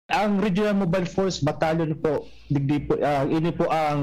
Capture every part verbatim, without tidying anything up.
Ang Regional Mobile Force Battalion po, digdi po, uh, ini po ang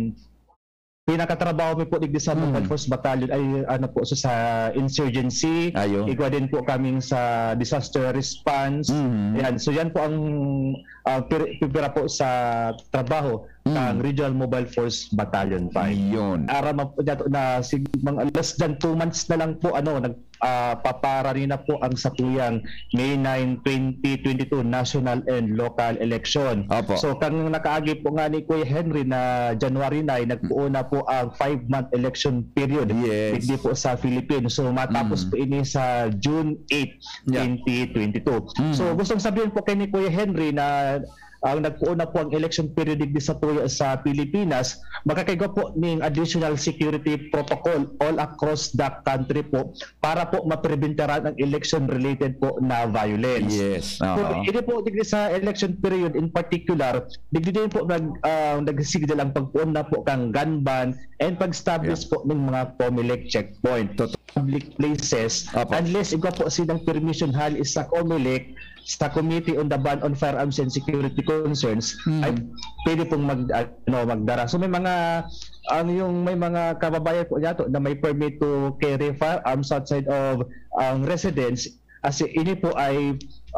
pinakatrabaho po digdi sa hmm. Mobile Force Battalion ay ano po so sa insurgency. Ayo. Igwa din po kaming sa disaster response. Hmm. Yan. So yan po ang uh, pipira po sa trabaho hmm. ng Regional Mobile Force Battalion five. Yun. Ara po na sig mga less than two months na lang po ano nag Uh, papara rin na po ang satuyang May ninth, twenty twenty-two national and local election. Opo. So kang nakaagi po nga ni Kuya Henry na January nine, nagpuo na po ang five-month election period. Yes. Hindi po sa Philippines. So matapos mm. po ini sa June eighth, twenty twenty-two. Mm. So gustong sabihin po kay ni Kuya Henry na ang nagpuo na po ang election period di sa tuyo sa Pilipinas, makakaigo po ng additional security protocol all across the country po para po mapreventaran ang election related po na violence. Yes. Uh-huh. So, hindi po digdi sa election period in particular, digdi din po nag uh, nagsisigil ang pagpuon na po kang gun ban and pag-establish yeah. po ng mga COMELEC checkpoint to public places. Opo. Unless igwa po silang permission hal is sa COMELEC sa Committee on the Ban on Firearms and Security Concerns hmm. ay pwede pong mag ano magdara. So may mga ang yung may mga kababayan po nato na may permit to carry firearms outside of ang um, residence as ini po ay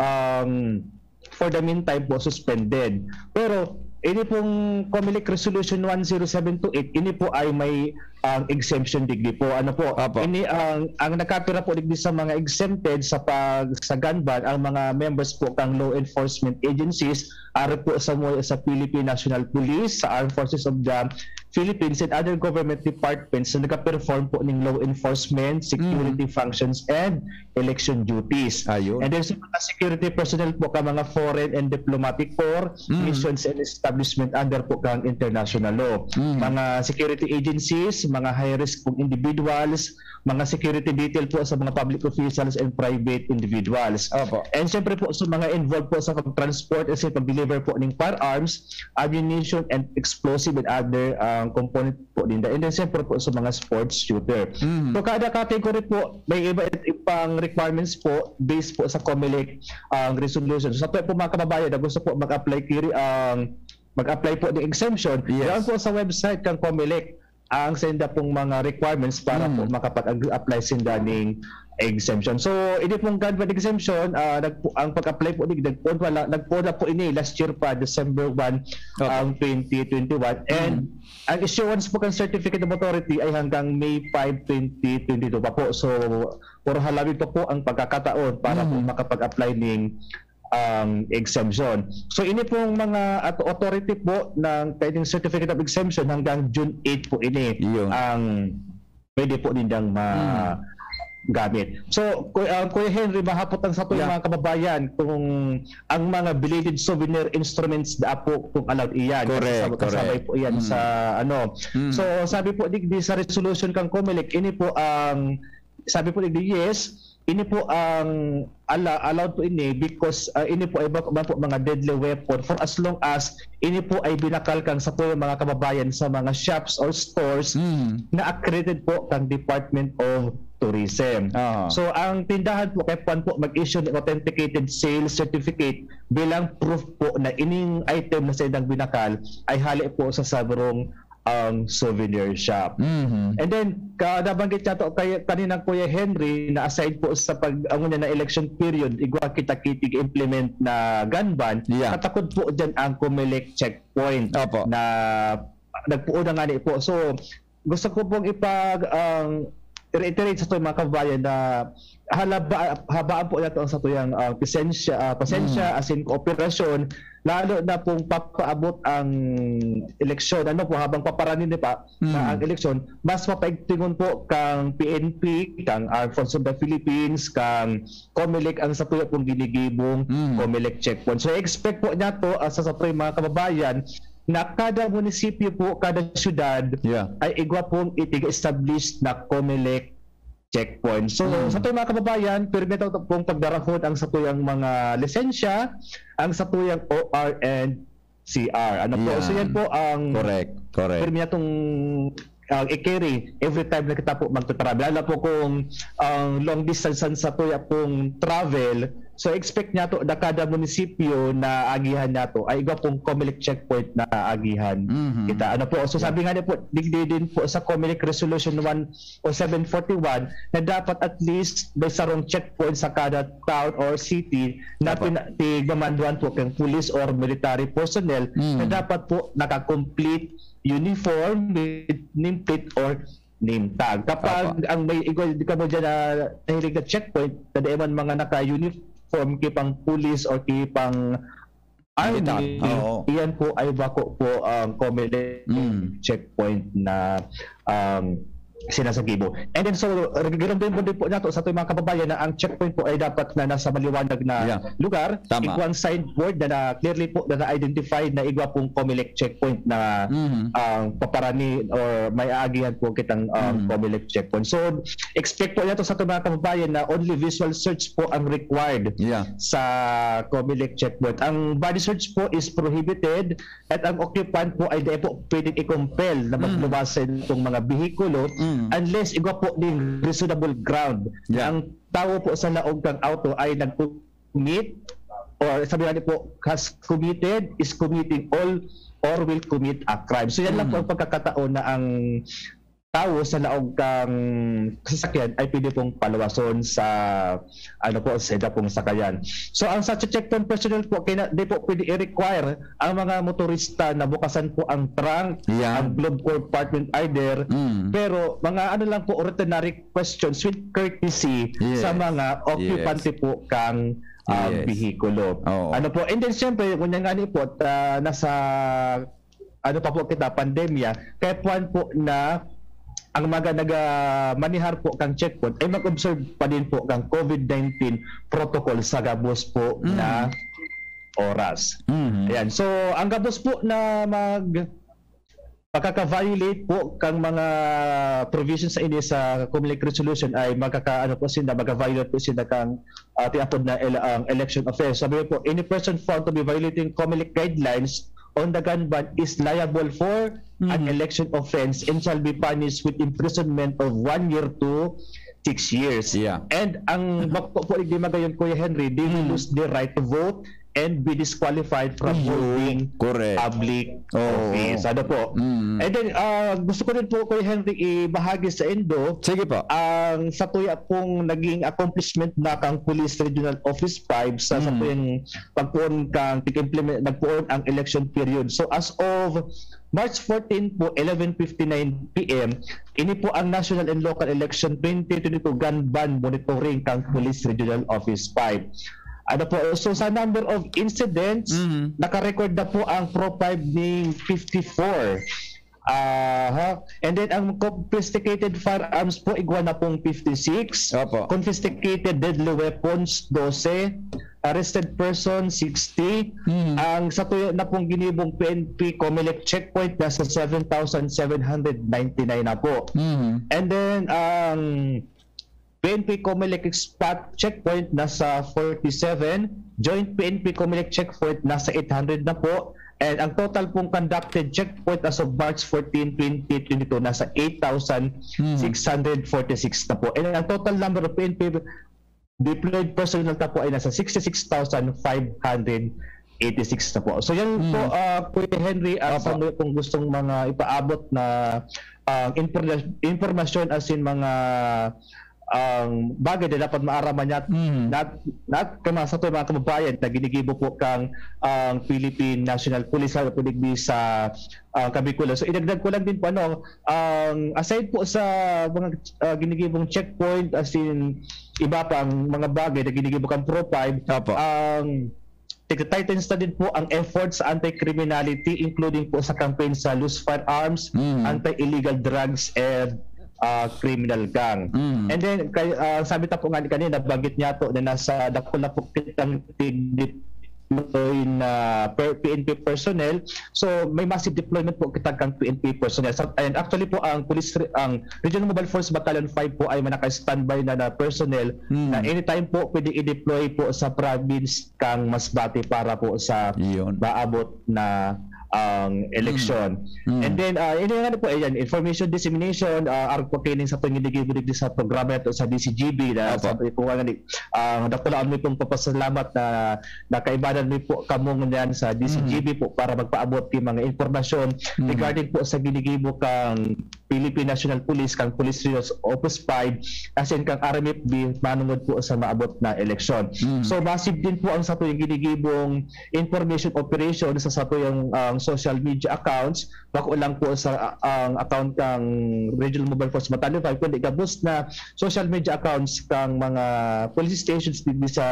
um, for the meantime po suspended. Pero ini pong COMELEC Resolution one zero seven two eight, ini po ay may ang um, exemption degree po. Ano po? Apo. Ini ang ang nakapira po degree sa mga exempted sa pag sa gun ban ang mga members po kang law enforcement agencies ari po sa sa Philippine National Police, sa Armed Forces of the Philippines and other government departments na nagka-perform po ng law enforcement, security mm. functions and election duties. Ayun. And then sa mga security personnel po ka mga foreign and diplomatic corps, mm. missions and establishment under po kang international law. Mm. Mga security agencies, mga high-risk pong individuals, mga security detail po sa mga public officials and private individuals. Opo. And siyempre po sa mga involved po sa pag-transport at sa pag-deliver po ng firearms, ammunition, and explosive and other uh, component po din. And then siyempre po sa mga sports shooter. Mm-hmm. So kada category po, may iba ipang requirements po based po sa COMELEC ang uh, resolution. So sa po mga kababayan na gusto po mag-apply kiri ang uh, mag-apply po ng exemption, yes. Yan po sa website ng COMELEC ang senda pong mga requirements para mm. po makapag-apply sinda ng exemption. So, ini pong gun ban exemption, uh, nagpo, ang pag-apply po, nagpo na nagpo na po ini last year pa, December first, okay. um, twenty twenty-one. And mm. ang issuance po ng certificate of authority ay hanggang May fifth, twenty twenty-two pa po. So, puro halawin po po ang pagkakataon para mm. po makapag-apply ng um, exemption. So ini pong mga authority po ng pwedeng certificate of exemption hanggang June eighth po ini yung ang pwede po nindang magamit. Hmm. So uh, Kuya Henry, mahapot ang sa ito yeah. mga kababayan kung ang mga belated souvenir instruments da po kung allowed iyan. Correct, correct. Kasabay po iyan hmm. sa ano. Hmm. So sabi po digdi sa resolution kang COMELEC, ini po ang sabi po digdi yes, ini po ang ala, allowed po ini because uh, ini po ay ba, ba po mga deadly weapon for as long as ini po ay binakalkang sa po yung mga kababayan sa mga shops or stores mm. na accredited po kang Department of Tourism. Uh-huh. So ang tindahan po kay Puan po mag-issue ng authenticated sales certificate bilang proof po na ining item na sa idang binakal ay hali po sa sabrong ang um, souvenir shop. Mm-hmm. And then kadabanggit niya to kay kaninang Kuya Henry na aside po sa pag ang na election period igwa kita kitig implement na gun ban, yeah. katakod po diyan ang COMELEC checkpoint. Opo. Na nagpuo na nga ni po. So gusto ko pong ipag ang um, reiterate sa to mga kababayan na halaba habaan po nato ang sa tuyang uh, pasensya uh, pasensya mm. as in kooperasyon lalo na pong papaabot ang eleksyon ano po habang paparanin pa mm. na ang eleksyon mas mapaigtingon po kang P N P kang Armed Forces of the Philippines kang COMELEC ang sa tuyo pong ginigibong mm. COMELEC checkpoint. So expect po nato uh, sa sa tuyang mga kababayan na kada munisipyo po, kada siyudad yeah. ay igwa pong itig-establish na COMELEC checkpoint. So mm. sa tuyang mga kababayan, permit pong pagdarahon ang sa tuyang mga lisensya, ang sa tuyang O R and C R. Ano yeah. po? So yan po ang correct, correct. permit itong uh, i-carry every time na kita po magta-travel. Alam po kung ang um, long distance sa tuya pong travel, so expect niya to na kada munisipyo na agihan niya to ay iba pong COMELEC checkpoint na agihan mm-hmm. kita. Ano po, so sabi nga niya po, digdi din po sa COMELEC Resolution one oh seven forty-one na dapat at least may sarong checkpoint sa kada town or city na pinagmamanduan po kang police or military personnel mm-hmm. na dapat po naka-complete uniform with nameplate or name tag. Kapag Apa. ang may igwa, di ka mo dyan na nahilig na checkpoint, tadaiman mga naka-uniform kipang police or kipang army, oh. iyan po ay bako po ang um, COMELEC mm. checkpoint na um, sinasagibo. And then so, ganoon din po din po nato sa ating mga kababayan na ang checkpoint po ay dapat na nasa maliwanag na yeah. lugar. Igwang signboard na, na clearly po na na-identify na igwa pong COMELEC checkpoint na mm-hmm. ang uh, paparani or may aagihan po kitang um, mm-hmm. COMELEC checkpoint. So, expect po nato sa ating mga kababayan na only visual search po ang required yeah. sa COMELEC checkpoint. Ang body search po is prohibited at ang occupant po ay di po pwedeng i-compel na magluwasan itong mga bihikulo mm. unless igwa po din reasonable ground yeah. ang tao po sa laog kang auto ay nag-commit or sabi natin po has committed, is committing all or will commit a crime. So yan mm. lang po ang pagkakataon na ang tao sa laog kang sasakyan ay pwede pong palawason sa ano po sa eda pong sakayan. So ang sa checkpoint personnel po kaya di po pwede i-require ang mga motorista na bukasan po ang trunk, yeah. ang glove compartment either mm. pero mga ano lang po ordinary questions with courtesy yes. sa mga occupante yes. po kang um, yes. bihikulo. Oh. Ano po, and then siyempre kung yan nga ni po uh, nasa ano pa po kita pandemya kaya puan po na ang mga naga-manihar po kang checkpoint ay mag-observe pa din po kang COVID nineteen protocol sa gabos po mm. na oras. Mm-hmm. Ayan. So, ang gabos po na mag pagkaka-violate po kang mga provisions sa ini sa COMELEC resolution ay magkaka ano po sila magka-violate po sila kang uh, tiapod na ele- uh, election offense. Sabi po, any person found to be violating COMELEC guidelines on the gun ban is liable for mm. an election offense and shall be punished with imprisonment of one year to six years. Yeah. And ang bako po di magayon Kuya Henry, they will mm. lose their right to vote and be disqualified from mm. holding Correct. public oh. office. Ano po? Mm. And then uh, gusto ko din po Kuya Henry ibahagi sa Indo. Sige po. Ang sa tuya pong naging accomplishment na kang Police Regional Office five sa mm. sa tuyang pagpuon kang implement nagpuon ang election period. So as of March fourteenth po, eleven fifty-nine p m, ini po ang National and Local Election twenty twenty-two Gun Ban Monitoring kang Police Regional Office five. Ano po, so sa number of incidents, mm-hmm. naka-record na po ang Pro five ning fifty-four. Uh, huh? And then ang confiscated firearms po, igwa na pong fifty-six. Opo. Confiscated deadly weapons, twelve. Arrested person, sixty. Mm-hmm. Ang sa tuyo na pong ginibong P N P COMELEC checkpoint, nasa seven thousand seven hundred ninety-nine na po. Mm-hmm. And then ang um, P N P COMELEC spot checkpoint nasa forty-seven, joint P N P COMELEC checkpoint nasa eight hundred na po, and ang total pong conducted checkpoint as of March fourteenth, twenty twenty-two nasa eight thousand six hundred forty-six na po. And ang total number of P N P deployed personnel na po ay nasa sixty-six thousand five hundred eighty-six na po. So yan hmm. po uh, Kuya Henry, uh, sa mga kung gustong mga ipaabot na uh, informasyon as in mga ang um, bagay na dapat maaraman niya mm. not, not kama sa ito mga kababayan na ginigibo po kang ang uh, Philippine National Police sa puligbi sa uh, Kabikulan. So idagdag ko lang din po ano, ang um, aside po sa mga uh, ginigibong checkpoint as in iba pang mga bagay na ginigibo kang Pro five, ang um, tig-tightens na din po ang efforts sa anti-criminality including po sa campaign sa loose firearms, mm. anti-illegal drugs and Uh, criminal gang. Mm. And then kay, uh, sabi ta po nga kanina banggit niya to na nasa dako na po kitang deployed na per P N P personnel. So may massive deployment po kitang kang P N P personnel. So, and actually po ang police ang Regional Mobile Force Battalion five po ay manaka-standby na na personnel mm. na anytime po pwede i-deploy po sa province kang Masbate para po sa Iyon. maabot na ang election. Mm. And then uh, ini nga po ayan, information dissemination uh, are pertaining sa panginigibulig sa programa ito sa D C G B na sa po nga ni ang uh, dakulaan mi pong papasalamat na nakaibanan mi po kamong niyan sa D C G B mm. po para magpaabot ti mga impormasyon mm. regarding po sa ginigibo kang Philippine National Police kang Police Region Office five asin kang R M F B manungod po sa maabot na election. Mm. So massive din po ang sa tuyong ginigibong information operation sa sa tuyong um, social media accounts, bako lang po sa ang uh, account ng Regional Mobile Force Battalion five, kundi gabos na social media accounts kang mga police stations dito sa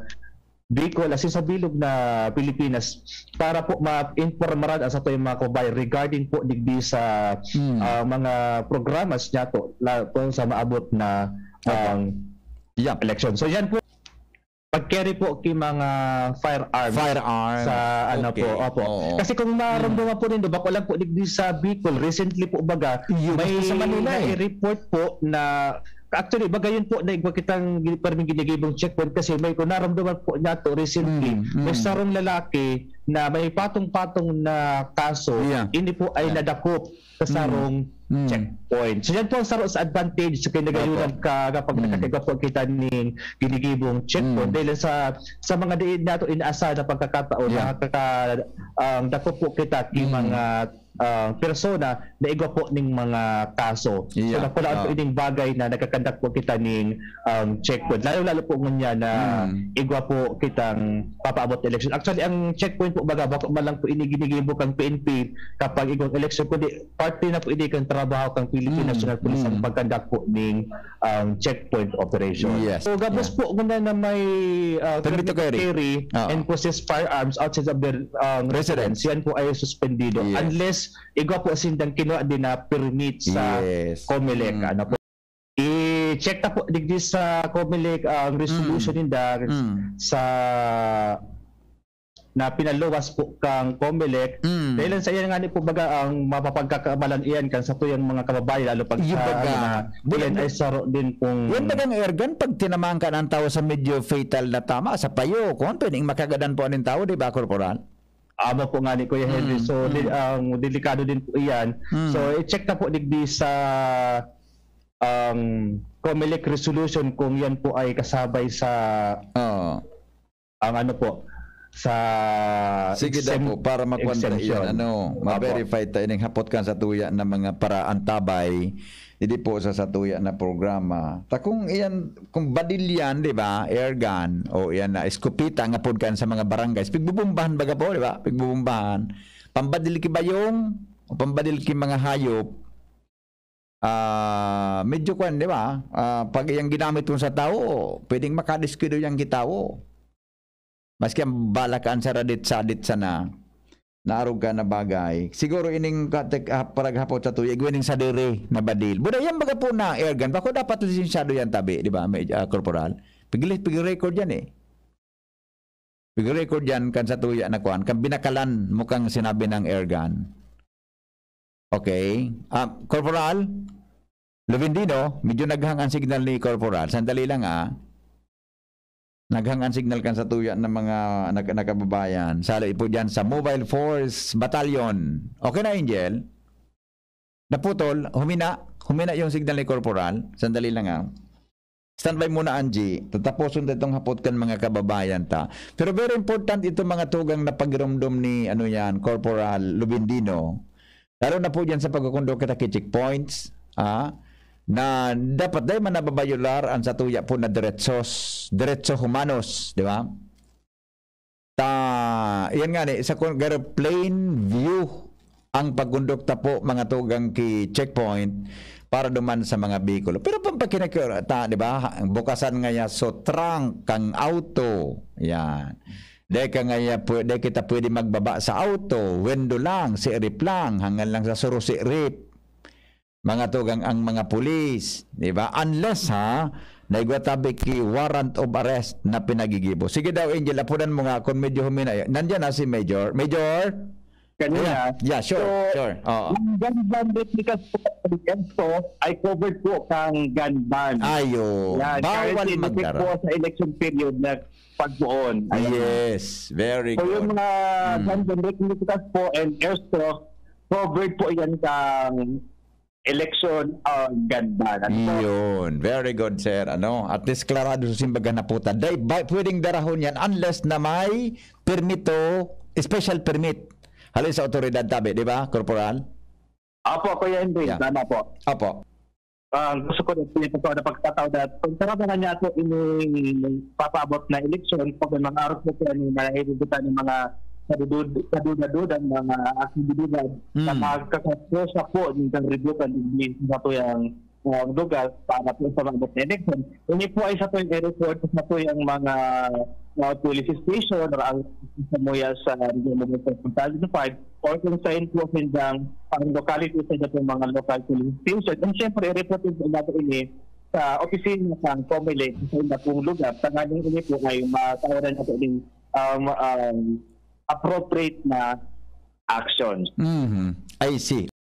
Bicol asin sa bilog na Pilipinas para po ma-informaran sa to yung mga kabayan regarding po digdi sa hmm. uh, mga programas niya to, la, to sa maabot na um, okay. yeah, election. So yan po pag-carry po kay mga firearms, firearms sa ano okay. po, opo. Oo. Kasi kung maramdaman po rin do bako lang po digdi sa Bicol recently po baga yung may sa Manila eh. report po na actually baga yun po na igwa kitang parang ginigibong checkpoint kasi may kung naramdaman po niya to recently mm, mm. may sarong lalaki na may patong-patong na kaso yeah. hindi po ay yeah. nadakop sa sarong mm. checkpoint. So yan po ang saro sa advantage sa kinagayunan ka kapag mm. nakakigwa po kita ng ginigibong checkpoint mm. dahil sa sa mga diin nato inaasa na pagkakataon yeah. nakaka um, dakop po kita kay mm. mga Uh, persona na igwa po ning mga kaso. Yeah. So nakulaan oh. po ining bagay na nagkakandak po kita ning um, checkpoint. Lalo-lalo po ngunya na mm. igwa po kitang papaabot election. Actually, ang checkpoint po baga, bako man lang po iniginigibok kang P N P kapag igwang election, kundi party na po ini kang trabaho kang Philippine mm. National Police mm. ang pagkandak po ning um, checkpoint operation. Yes. So gabos yeah. po ngunya na may uh, permit to carry, carry oh. and possess firearms outside of their um, residence. Yan po ay suspendido. Yes. Unless igwa po sindang kinuha din na permit sa yes. COMELEC. Mm. Ano po? I-check na po digdi sa COMELEC ang uh, resolution mm. ninda mm. sa na pinaluwas po kang COMELEC. Mm. Dahil sa iyan nga ni po baga ang mapapagkakamalan iyan kan sa tuyang mga kababayan lalo pag sa iyan ay saro din pong yan bagang airgun pag tinamaan ka ng tao sa medyo fatal na tama sa payo kung pwedeng makagadan po aning tao, di ba, Corporal? Amo po nga ni Kuya Henry. Mm, so, mm. di, ang um, delikado din po iyan. Mm. So, i-check na po digdi sa um, COMELEC resolution kung yan po ay kasabay sa oh. ang ano po, sa sige daw po, para makwanta yan, ano, ma-verify tayo ng hapot kan sa tuya ng mga paraan tabay hindi po sa satuya na programa. Ta kung iyan, kung badil yan, di ba, airgun, o iyan na, eskupita nga po kan sa mga barangays, pigbubumbahan baga po, di ba, pigbubumbahan, pambadil ki bayong, o pambadil ki mga hayop, ah, uh, medyo kwan, di ba, uh, pag iyang ginamit mo sa tao, pwedeng makadiskuido yung gitao. Maski ang balakaan sa radit-sadit sana, naarog ka na bagay. Siguro ining katek uh, paraghapot sa tuyo, igwining sa dire na badil. Buda yan baga po na airgun. Bako dapat lisensyado yan tabi, di ba, uh, Corporal? Pigil, pigil record yan eh. Pigil record yan kan sa tuyo na kuhan. Kan binakalan mukhang sinabi ng airgun. Okay. Uh, Corporal, Lovendino, medyo naghang ang signal ni Corporal. Sandali lang ah. Naghangan signal kan sa tuya ng mga nakababayan. Sali po dyan sa Mobile Force Battalion. Okay na, Angel? Naputol, humina. Humina yung signal ni Corporal. Sandali lang ah. Standby muna, Angie. Tatapusin itong hapot kan mga kababayan ta. Pero very important ito mga tugang na pagramdom ni ano yan, Corporal Lovendino. Lalo na po dyan sa pagkakundok kita kay checkpoints. Ah. Na dapat dahil man nababayular ang sa tuya po na diretsos, diretso humanos, di ba? Ta, yan nga ni, sa plain view ang pagkondukta po mga tugang ki checkpoint para duman sa mga bikulo. Pero pampakinakira, ta, di ba? Bukasan nga ya, so trunk kang auto, yan. Dahil ka nga ya, dahil kita pwede magbaba sa auto, window lang, si rip lang, hanggang lang sa suro si rip. Mga tugang ang mga pulis, di ba? Unless ha, naigwatabi ki warrant of arrest na pinagigibo. Sige daw, Angel, apunan mo nga kung medyo humina. Nandiyan na si Major. Major? kanina. Yeah, yeah, sure, so, sure. Oo. Yung gun ban replicas po ito ay covered po kang gun ban. Ayo. Yan, Bawal currently magdara. po sa election period na pagbuon. Yes, very so, good. So yung mga mm. gun ban replicas po and airsoft, covered po yan kang election uh, gun ban. Ano? Yun. Very good, sir. Ano? At least klarado sa simbaga na puta. Day, by, pwedeng darahon yan unless na may permito, special permit. Halin sa otoridad tabi, di ba, Corporal? Apo, Kuya Henry. Yeah. Tama po. Apo. Uh, gusto ko na ito na pagkataw na kung tarabahan niya ito papabot na eleksyon, pag may mga araw po yan, naiibutan ng mga kadudad ang mga aktibidad mm. na magkakasya po ng ributan sa ito yung uh, lugar para po sa mga election. Hindi po ay sa ito yung airport, sa ito yung mga uh, police station or ang samuya sa Maneuver Mobile Force Battalion or kung sa po sindang ang locality sa ito mga local police station. And syempre, i-report po natin ini sa opisina ng COMELEC sa ina pong lugar. Tangaling ini po ay matawaran natin yung um, um, appropriate na actions. Mm-hmm. I see.